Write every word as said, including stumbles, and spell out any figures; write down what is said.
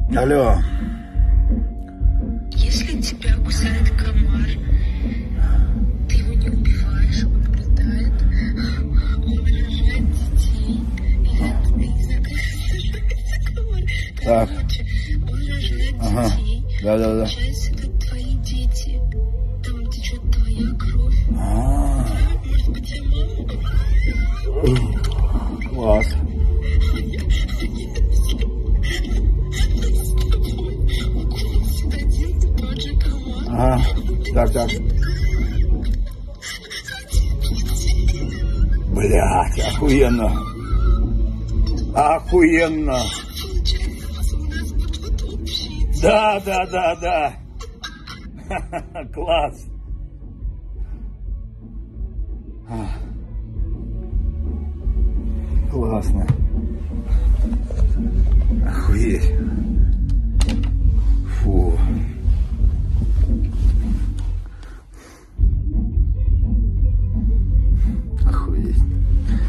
Алло. Если тебя кусает комар, ты его не убиваешь, он улетает, он рожает детей, и закрывается комар. Так. Короче, он рожает Ага. детей. Да-да-да. Получается, это твои дети. Там течет твоя кровь. А, Может быть, я мама? класс. Ага. Так, так. Блядь, охуенно. Охуенно. Да, да, да, да. Класс. Классно. Охуеть. Фу. Охуеть.